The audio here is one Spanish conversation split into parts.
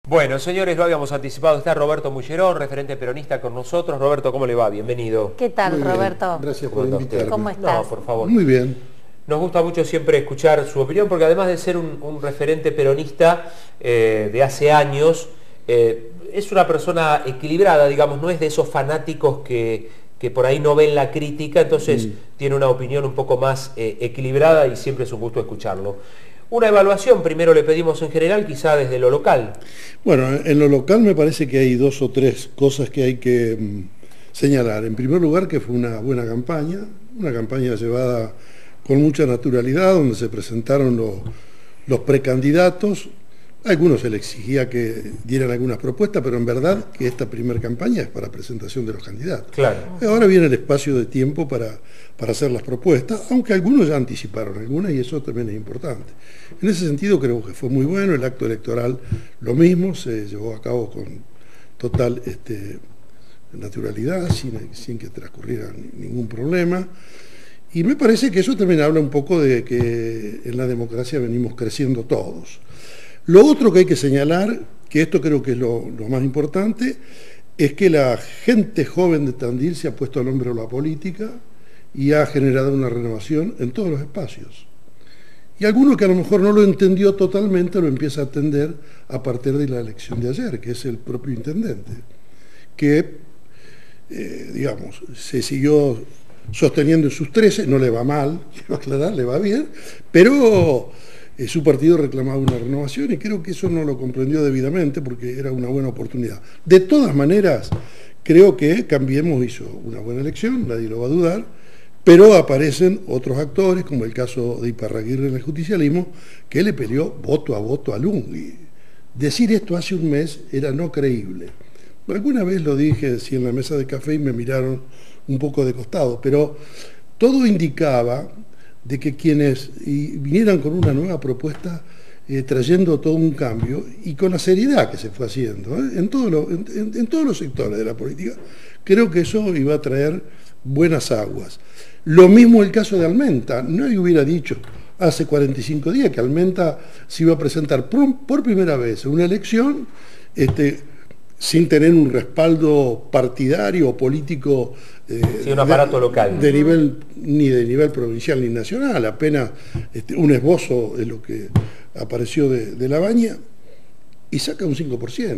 Bueno, señores, lo habíamos anticipado, está Roberto Mullerón, referente peronista con nosotros. Roberto, ¿cómo le va? Bienvenido. ¿Qué tal, Muy bien, Roberto? gracias por invitarme. ¿Cómo estás? No, por favor. Muy bien. Nos gusta mucho siempre escuchar su opinión, porque además de ser un referente peronista de hace años, es una persona equilibrada, digamos, no es de esos fanáticos que por ahí no ven la crítica, entonces tiene una opinión un poco más equilibrada y siempre es un gusto escucharlo. Una evaluación, primero le pedimos en general, quizá desde lo local. Bueno, en lo local me parece que hay dos o tres cosas que hay que señalar. En primer lugar, que fue una una campaña llevada con mucha naturalidad, donde se presentaron los precandidatos. A algunos se les exigía que dieran algunas propuestas, pero en verdad que esta primera campaña es para presentación de los candidatos. Claro. Ahora viene el espacio de tiempo para hacer las propuestas, aunque algunos ya anticiparon algunas y eso también es importante. En ese sentido creo que fue muy bueno, el acto electoral lo mismo, se llevó a cabo con total naturalidad, sin que transcurriera ningún problema. Y me parece que eso también habla un poco de que en la democracia venimos creciendo todos. Lo otro que hay que señalar, que esto creo que es lo más importante, es que la gente joven de Tandil se ha puesto al hombro de la política y ha generado una renovación en todos los espacios. Y alguno que a lo mejor no lo entendió totalmente lo empieza a entender a partir de la elección de ayer, que es el propio intendente, que, digamos, se siguió sosteniendo en sus 13, no le va mal, quiero aclarar, le va bien, pero su partido reclamaba una renovación y creo que eso no lo comprendió debidamente porque era una buena oportunidad. De todas maneras, creo que Cambiemos hizo una buena elección, nadie lo va a dudar, pero aparecen otros actores, como el caso de Iparraguirre en el justicialismo, que le peleó voto a Lunghi. Decir esto hace un mes era no creíble. Alguna vez lo dije así en la mesa de café y me miraron un poco de costado, pero todo indicaba de que quienes vinieran con una nueva propuesta trayendo todo un cambio y con la seriedad que se fue haciendo en todos los sectores de la política, creo que eso iba a traer buenas aguas. Lo mismo el caso de Almenta. Nadie hubiera dicho hace 45 días que Almenta se iba a presentar por primera vez en una elección sin tener un respaldo partidario o político un aparato local. Ni de nivel provincial ni nacional, apenas un esbozo de lo que apareció de Labaña, y saca un 5%.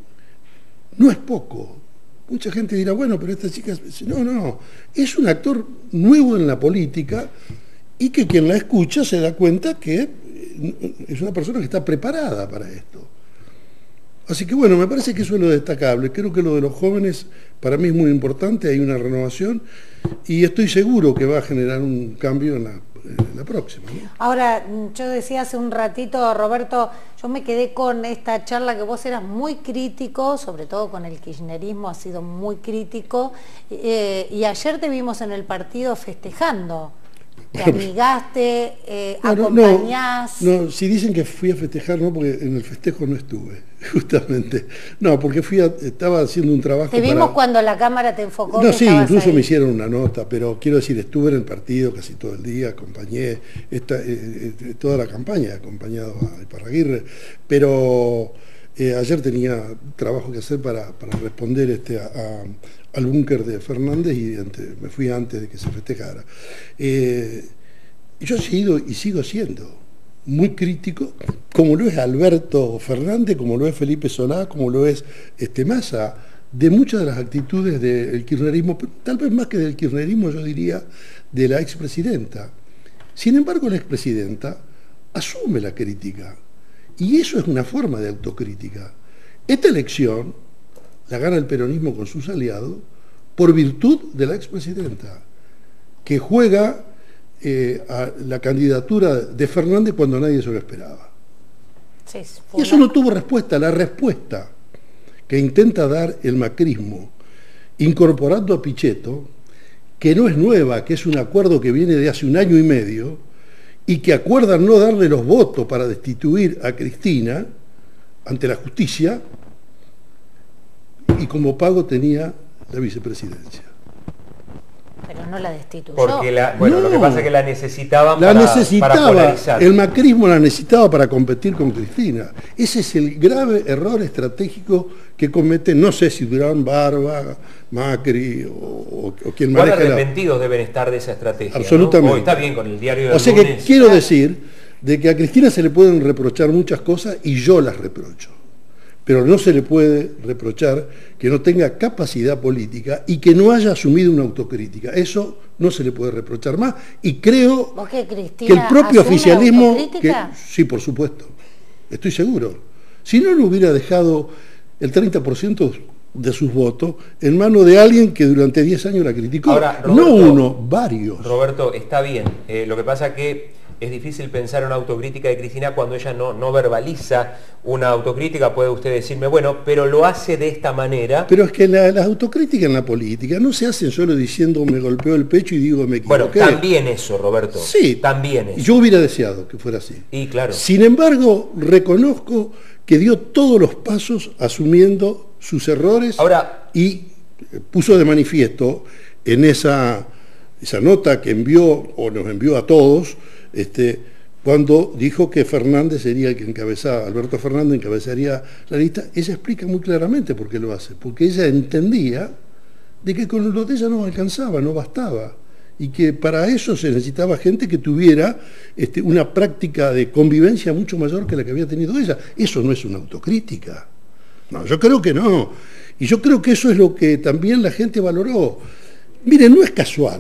No es poco. Mucha gente dirá, bueno, pero esta chica... No, es un actor nuevo en la política y que quien la escucha se da cuenta que es una persona que está preparada para esto. Así que bueno, me parece que eso es lo destacable. Creo que lo de los jóvenes para mí es muy importante, hay una renovación y estoy seguro que va a generar un cambio en la próxima, ¿no? Ahora, yo decía hace un ratito, Roberto, yo me quedé con esta charla que vos eras muy crítico, sobre todo con el kirchnerismo, has sido muy crítico, y ayer te vimos en el partido festejando. Te amigaste, acompañás. No, si dicen que fui a festejar, no, porque en el festejo no estuve, justamente. No, porque estaba haciendo un trabajo. Te vimos cuando la cámara te enfocó. No, sí, incluso ahí. me hicieron una nota, pero quiero decir, estuve en el partido casi todo el día, acompañé toda la campaña, acompañado a Iparraguirre, pero ayer tenía trabajo que hacer para responder al búnker de Fernández y me fui antes de que se festejara. Yo he sido y sigo siendo muy crítico, como lo es Alberto Fernández, como lo es Felipe Solá, como lo es Massa, de muchas de las actitudes del kirchnerismo, tal vez más que del kirchnerismo, yo diría, de la expresidenta. Sin embargo, la expresidenta asume la crítica, y eso es una forma de autocrítica. Esta elección la gana el peronismo con sus aliados por virtud de la expresidenta, que juega a la candidatura de Fernández cuando nadie se lo esperaba. Sí, y eso no tuvo respuesta. La respuesta que intenta dar el macrismo, incorporando a Pichetto, que no es nueva, que es un acuerdo que viene de hace 1 año y medio, y que acuerdan no darle los votos para destituir a Cristina ante la justicia, y como pago tenía la vicepresidencia. Pero no la destituyó. Porque bueno, lo que pasa es que la necesitaban la para necesitaba, polarizar. el macrismo la necesitaba para competir con Cristina. Ese es el grave error estratégico que cometen, no sé si Durán Barba, Macri o quien maneja ¿Cuán arrepentidos deben estar de esa estrategia? Absolutamente. ¿No? O está bien con el diario del O sea lunes. que quiero decir de que a Cristina se le pueden reprochar muchas cosas y yo las reprocho. Pero no se le puede reprochar que no tenga capacidad política y que no haya asumido una autocrítica. Eso no se le puede reprochar más. Y creo ¿Vos que Cristina que el propio asume oficialismo... autocrítica? Sí, por supuesto. Estoy seguro. Si no, no hubiera dejado el 30% de sus votos en manos de alguien que durante 10 años la criticó. Ahora, Roberto, no uno, varios. Roberto, está bien. Lo que pasa que es difícil pensar en una autocrítica de Cristina cuando ella no verbaliza una autocrítica. Puede usted decirme, bueno, pero lo hace de esta manera. Pero es que las autocríticas en la política no se hacen solo diciendo me golpeó el pecho y digo me equivoqué. Bueno, también eso, Roberto. Sí. También eso. Yo hubiera deseado que fuera así. Y claro. Sin embargo, reconozco que dio todos los pasos asumiendo sus errores. Ahora, y puso de manifiesto en esa nota que envió o nos envió a todos, cuando dijo que Fernández sería el que encabezaba, Alberto Fernández encabezaría la lista. Ella explica muy claramente por qué lo hace, porque ella entendía de que con lo de ella no alcanzaba, no bastaba, y que para eso se necesitaba gente que tuviera una práctica de convivencia mucho mayor que la que había tenido ella. Eso no es una autocrítica. No, yo creo que no. Y yo creo que eso es lo que también la gente valoró. Miren, no es casual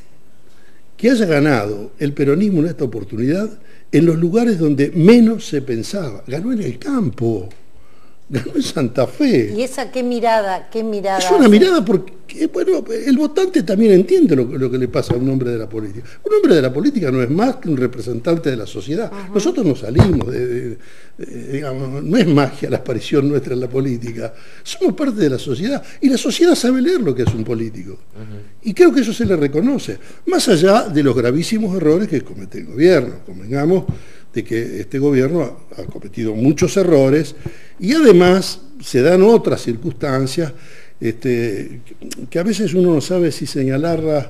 que haya ganado el peronismo en esta oportunidad en los lugares donde menos se pensaba. Ganó en el campo, ganó en Santa Fe. ¿Y esa qué mirada? Es una mirada porque, bueno, el votante también entiende lo que le pasa a un hombre de la política. Un hombre de la política no es más que un representante de la sociedad. Nosotros no salimos digamos, no es magia la aparición nuestra en la política. Somos parte de la sociedad y la sociedad sabe leer lo que es un político. Y creo que eso se le reconoce. Más allá de los gravísimos errores que comete el gobierno. Convengamos de que este gobierno ha cometido muchos errores y además se dan otras circunstancias que a veces uno no sabe si señalarlas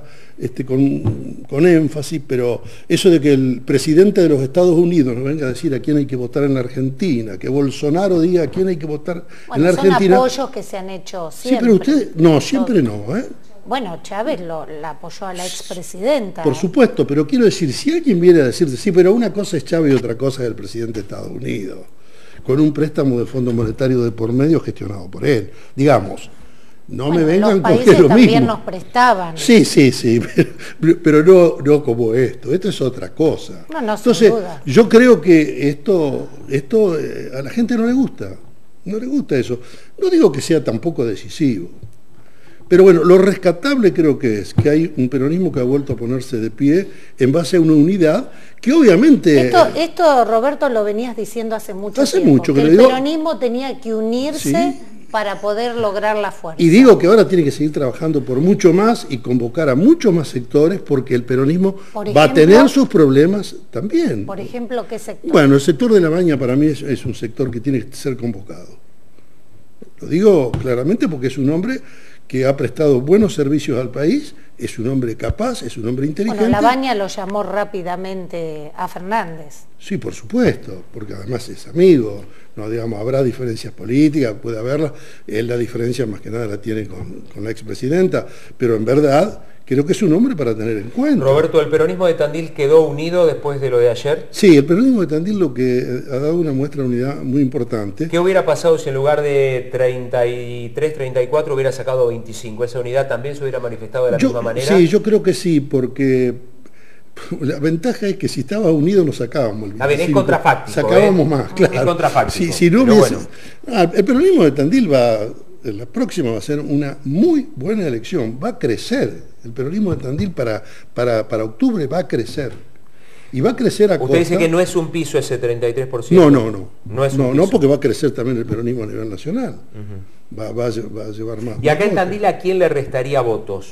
con énfasis, pero eso de que el presidente de los Estados Unidos nos venga a decir a quién hay que votar en la Argentina, que Bolsonaro diga a quién hay que votar en la Argentina. Son apoyos que se han hecho siempre. Sí, pero usted, no, siempre no, Bueno, Chávez la apoyó a la expresidenta. Por supuesto, pero quiero decir, si alguien viene a decirte, sí, pero una cosa es Chávez y otra cosa es el presidente de Estados Unidos, con un préstamo de Fondo Monetario de por medio gestionado por él, digamos. No me vengan con que es lo también mismo. Nos prestaban. Sí, pero no como esto es otra cosa. No, entonces, sin duda. yo creo que esto a la gente no le gusta eso. No digo que sea tampoco decisivo, pero bueno, lo rescatable creo que es que hay un peronismo que ha vuelto a ponerse de pie en base a una unidad que obviamente... Esto Roberto, lo venías diciendo hace mucho tiempo. Hace mucho que el lo digo. peronismo tenía que unirse... Sí. Para poder lograr la fuerza. Y digo que ahora tiene que seguir trabajando por mucho más y convocar a muchos más sectores porque el peronismo va a tener sus problemas también. Por ejemplo, ¿qué sector? Bueno, el sector de la baña para mí es un sector que tiene que ser convocado. Lo digo claramente porque es un hombre que ha prestado buenos servicios al país, es un hombre capaz, es un hombre inteligente. Bueno, la baña lo llamó rápidamente a Fernández. Sí, por supuesto, porque además es amigo. No, digamos, habrá diferencias políticas, puede haberlas. Él la diferencia más que nada la tiene con la expresidenta, pero en verdad creo que es un hombre para tener en cuenta. Roberto, ¿el peronismo de Tandil quedó unido después de lo de ayer? Sí, el peronismo de Tandil lo que ha dado una muestra de unidad muy importante. ¿Qué hubiera pasado si en lugar de 33, 34 hubiera sacado 25? ¿Esa unidad también se hubiera manifestado de la misma manera? Sí, yo creo que sí, porque la ventaja es que si estaba unido lo sacábamos. A ver, es contrafáctico. Sacábamos más, claro. Es contrafáctico. Si no hubiese, bueno. El peronismo de Tandil la próxima va a ser una muy buena elección. Va a crecer. El peronismo de Tandil para octubre va a crecer. Y va a crecer a costa... Usted dice que no es un piso ese 33%. No. No, porque va a crecer también el peronismo a nivel nacional. Va a llevar más. ¿Y acá en Tandil a quién le restaría votos?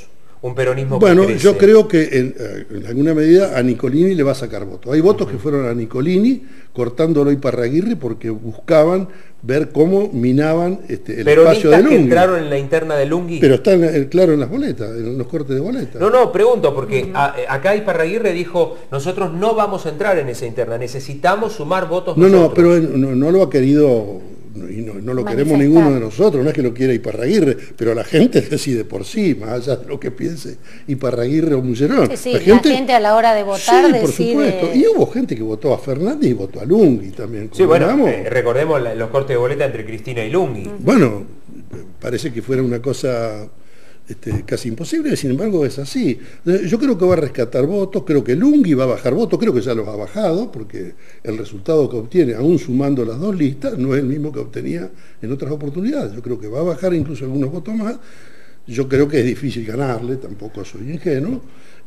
un peronismo bueno, que crece? yo creo que en alguna medida a Nicolini le va a sacar votos. Hay votos que fueron a Nicolini cortándolo a Iparraguirre porque buscaban ver cómo minaban el espacio de ¿Peronistas que Lunghi. entraron en la interna de Lunghi? Pero está claro en las boletas, en los cortes de boletas. No, pregunto, porque acá Iparraguirre dijo, nosotros no vamos a entrar en esa interna, necesitamos sumar votos nosotros. Pero él no lo ha querido, y no lo queremos ninguno de nosotros, no es que lo quiera Iparraguirre, pero la gente decide por sí, más allá de lo que piense Iparraguirre o Mucerón. Sí, la gente a la hora de votar decide... por supuesto. Y hubo gente que votó a Fernández y votó a Lunghi también. Sí, bueno, recordemos los cortes de boleta entre Cristina y Lunghi. Bueno, parece que fuera una cosa casi imposible, sin embargo es así. Yo creo que va a rescatar votos, creo que Lunghi va a bajar votos, creo que ya los ha bajado, porque el resultado que obtiene, aún sumando las dos listas, no es el mismo que obtenía en otras oportunidades. Yo creo que va a bajar incluso algunos votos más. Yo creo que es difícil ganarle, tampoco soy ingenuo,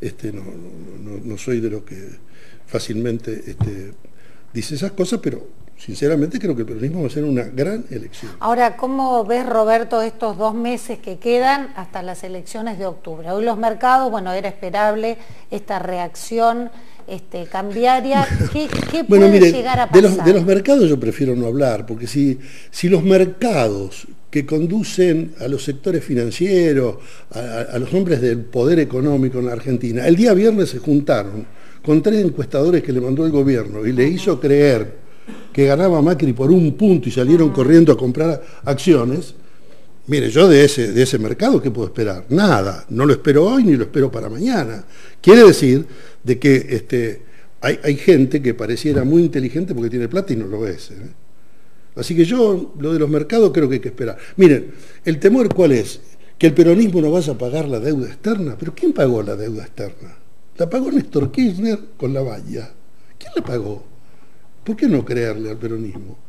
no soy de los que fácilmente dice esas cosas, pero sinceramente creo que el peronismo va a ser una gran elección. Ahora, ¿cómo ves, Roberto, estos 2 meses que quedan hasta las elecciones de octubre? Hoy los mercados, bueno, era esperable esta reacción cambiaria. ¿Qué puede llegar a pasar? De los mercados yo prefiero no hablar, porque si los mercados que conducen a los sectores financieros, a los hombres del poder económico en la Argentina, el día viernes se juntaron con 3 encuestadores que le mandó el gobierno y le hizo creer que ganaba Macri por 1 punto y salieron corriendo a comprar acciones. Mire, yo de ese mercado, ¿qué puedo esperar? Nada, no lo espero hoy ni lo espero para mañana. Quiere decir de que hay gente que pareciera muy inteligente porque tiene plata y no lo es. Así que yo, lo de los mercados creo que hay que esperar. Miren, el temor ¿cuál es? Que el peronismo no vaya a pagar la deuda externa. ¿Pero quién pagó la deuda externa? La pagó Néstor Kirchner con la valla. ¿Quién la pagó? ¿Por qué no creerle al peronismo?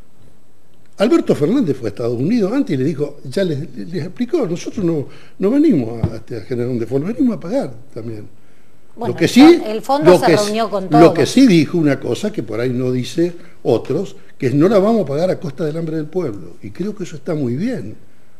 Alberto Fernández fue a Estados Unidos antes y le dijo, ya les explicó, nosotros no venimos a generar un default, venimos a pagar también. Bueno, lo que sí, el fondo se reunió con todos. Lo que sí dijo una cosa que por ahí no dice otros, que es no la vamos a pagar a costa del hambre del pueblo. Y creo que eso está muy bien.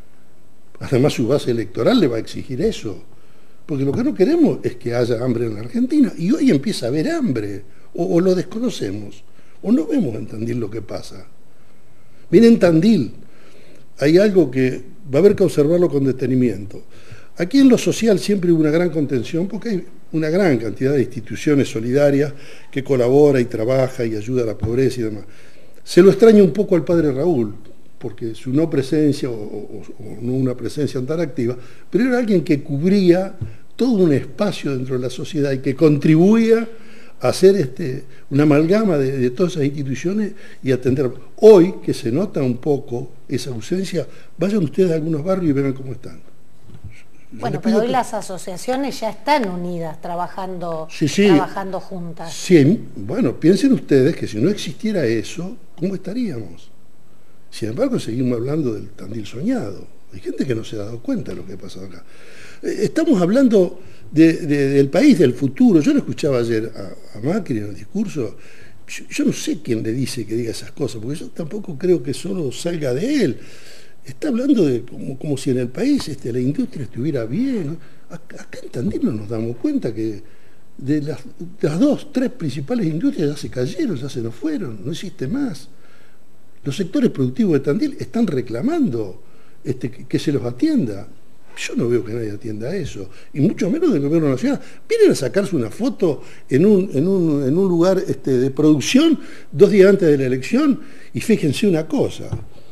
Además su base electoral le va a exigir eso. Porque lo que no queremos es que haya hambre en la Argentina. Y hoy empieza a haber hambre. O lo desconocemos. O no vemos en Tandil lo que pasa. Miren, en Tandil hay algo que va a haber que observarlo con detenimiento. Aquí en lo social siempre hubo una gran contención porque hay una gran cantidad de instituciones solidarias que colabora y trabaja y ayuda a la pobreza y demás. Se lo extraña un poco al padre Raúl, porque su no presencia o no una presencia tan activa, pero era alguien que cubría todo un espacio dentro de la sociedad y que contribuía a hacer una amalgama de todas esas instituciones y atender. Hoy, que se nota un poco esa ausencia, vayan ustedes a algunos barrios y vean cómo están. Bueno, pero hoy las asociaciones ya están unidas, trabajando juntas. Sí, bueno, piensen ustedes que si no existiera eso, ¿cómo estaríamos? Sin embargo, seguimos hablando del Tandil soñado. Hay gente que no se ha dado cuenta de lo que ha pasado acá. Estamos hablando del país, del futuro. Yo lo escuchaba ayer a Macri en el discurso. Yo no sé quién le dice que diga esas cosas, porque yo tampoco creo que solo salga de él. Está hablando de como si en el país la industria estuviera bien. Acá en Tandil no nos damos cuenta que de las 2, 3 principales industrias ya se cayeron, ya se nos fueron, no existe más. Los sectores productivos de Tandil están reclamando que se los atienda. Yo no veo que nadie atienda eso, y mucho menos del gobierno nacional. Vienen a sacarse una foto en un lugar de producción 2 días antes de la elección, y fíjense una cosa.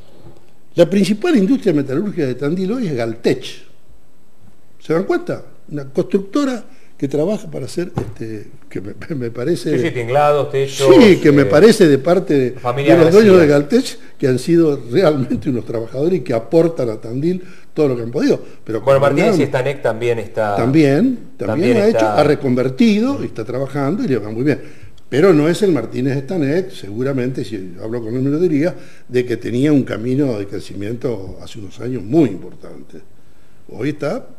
La principal industria metalúrgica de Tandil hoy es Galtech. ¿Se dan cuenta? Una constructora que trabaja para hacer, que me parece... Sí, tinglados, techos... Sí, que me parece de parte de los dueños de Galtech, que han sido realmente unos trabajadores y que aportan a Tandil todo lo que han podido. Pero bueno, Martínez y Stanec también está... También ha reconvertido, y está trabajando y le va muy bien. Pero no es el Martínez Stanec, seguramente, si hablo con él me lo diría, de que tenía un camino de crecimiento hace unos años muy importante. Hoy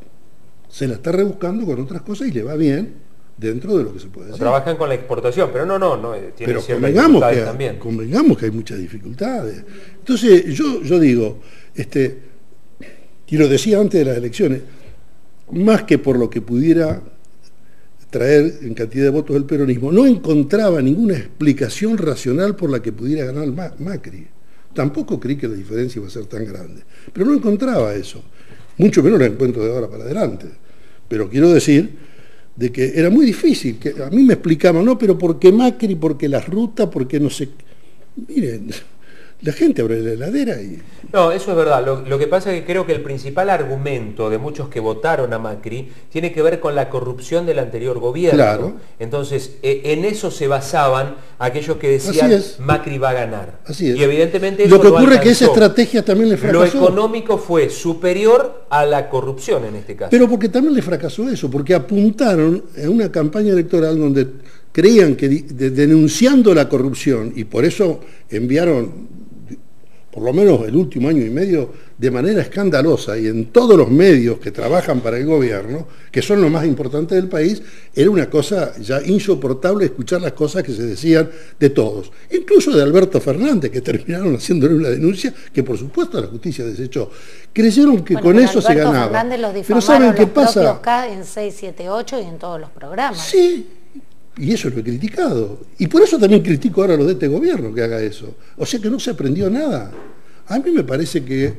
se la está rebuscando con otras cosas y le va bien dentro de lo que se puede hacer. Trabajan con la exportación, pero no tiene ciertas dificultades también. Convengamos que hay muchas dificultades. Entonces, yo digo, y lo decía antes de las elecciones, más que por lo que pudiera traer en cantidad de votos del peronismo, no encontraba ninguna explicación racional por la que pudiera ganar Macri. Tampoco creí que la diferencia iba a ser tan grande, pero no encontraba eso, mucho menos la encuentro de ahora para adelante. Pero quiero decir de que era muy difícil, que a mí me explicaban, no, pero ¿por qué Macri? ¿Por qué las rutas? ¿Por qué no sé? Miren, la gente abre la heladera y... No, eso es verdad. Lo que pasa es que creo que el principal argumento de muchos que votaron a Macri tiene que ver con la corrupción del anterior gobierno. Claro. Entonces, en eso se basaban aquellos que decían Macri va a ganar. Así es. Y evidentemente eso lo que no ocurre es alcanzó. que esa estrategia también le fracasó. Lo económico fue superior a la corrupción en este caso. Pero porque también le fracasó eso, porque apuntaron a una campaña electoral donde creían que denunciando la corrupción, y por eso enviaron, por lo menos el último año y medio, de manera escandalosa y en todos los medios que trabajan para el gobierno, que son los más importantes del país, era una cosa ya insoportable escuchar las cosas que se decían de todos, incluso de Alberto Fernández, que terminaron haciéndole una denuncia que por supuesto la justicia desechó. Creyeron que con eso se ganaba. Fernández los pero ¿saben qué pasa? En 678 y en todos los programas. Sí. Y eso lo he criticado. Y por eso también critico ahora a los de este gobierno que haga eso. O sea que no se aprendió nada. A mí me parece que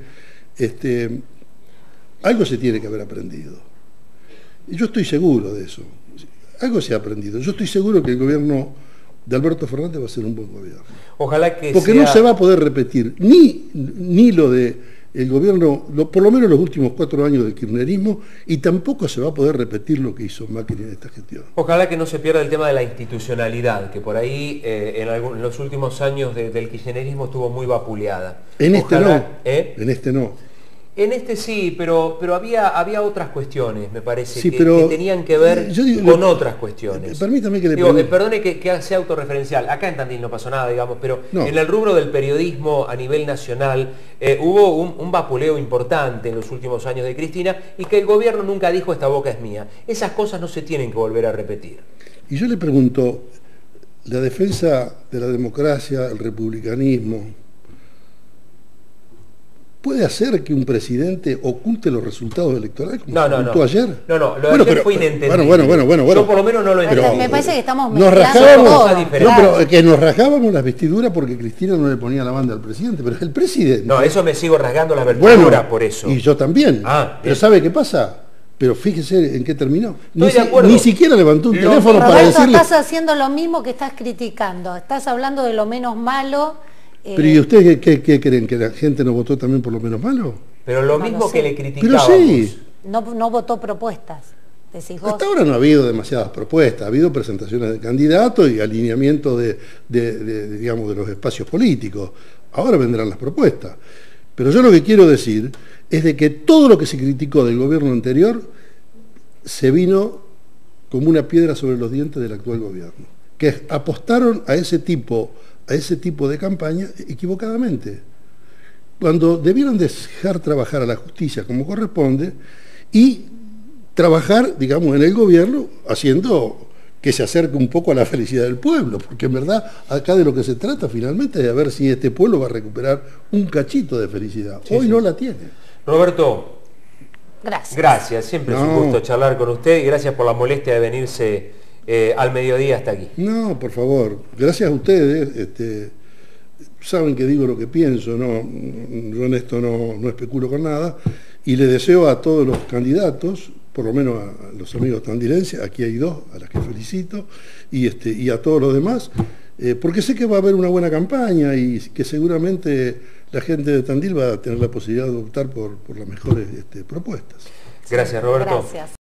algo se tiene que haber aprendido. Y yo estoy seguro de eso. Algo se ha aprendido. Yo estoy seguro que el gobierno de Alberto Fernández va a ser un buen gobierno. Ojalá que porque no se va a poder repetir ni lo de el gobierno, por lo menos los últimos 4 años del kirchnerismo, y tampoco se va a poder repetir lo que hizo Macri en esta gestión. Ojalá que no se pierda el tema de la institucionalidad, que por ahí en los últimos años del kirchnerismo estuvo muy vapuleada. En este no, en este no. En este sí, pero había otras cuestiones, me parece, sí, que tenían que ver con otras cuestiones. Permítame que le perdone que sea autorreferencial. Acá en Tandil no pasó nada, digamos, pero no. En el rubro del periodismo a nivel nacional hubo un vapuleo importante en los últimos años de Cristina y que el gobierno nunca dijo esta boca es mía. Esas cosas no se tienen que volver a repetir. Y yo le pregunto, la defensa de la democracia, el republicanismo, ¿puede hacer que un presidente oculte los resultados electorales como se ocultó ayer? No, lo de ayer fue inentendible. Bueno. Yo por lo menos no lo entiendo. Me parece que estamos mezclando cosas diferentes. No, pero que nos rasgábamos las vestiduras porque Cristina no le ponía la banda al presidente, pero es el presidente. No, eso me sigo rasgando las vestiduras por eso. Y yo también. Pero ¿sabe qué pasa? Pero fíjese en qué terminó. Ni siquiera levantó un teléfono para decirle... Estás haciendo lo mismo que estás criticando. Estás hablando de lo menos malo. Pero ¿y ustedes qué creen? ¿Que la gente no votó también por lo menos malo? Pero lo mismo que le criticábamos. Pero sí. No votó propuestas, decís vos. Hasta ahora no ha habido demasiadas propuestas. Ha habido presentaciones de candidatos y alineamiento digamos, de los espacios políticos. Ahora vendrán las propuestas. Pero yo lo que quiero decir es de que todo lo que se criticó del gobierno anterior se vino como una piedra sobre los dientes del actual gobierno. Que apostaron a ese tipo de campaña equivocadamente, cuando debieron dejar trabajar a la justicia como corresponde y trabajar, digamos, en el gobierno haciendo que se acerque un poco a la felicidad del pueblo, porque en verdad acá de lo que se trata finalmente es de ver si este pueblo va a recuperar un cachito de felicidad. Hoy no la tiene. Roberto, gracias. Siempre es un gusto charlar con usted y gracias por la molestia de venirse al mediodía hasta aquí. No, por favor, gracias a ustedes. Saben que digo lo que pienso, yo en esto no especulo con nada, y le deseo a todos los candidatos, por lo menos a los amigos tandilenses, aquí hay 2 a las que felicito, y a todos los demás, porque sé que va a haber una buena campaña y que seguramente la gente de Tandil va a tener la posibilidad de optar por las mejores propuestas. Gracias, Roberto. Gracias.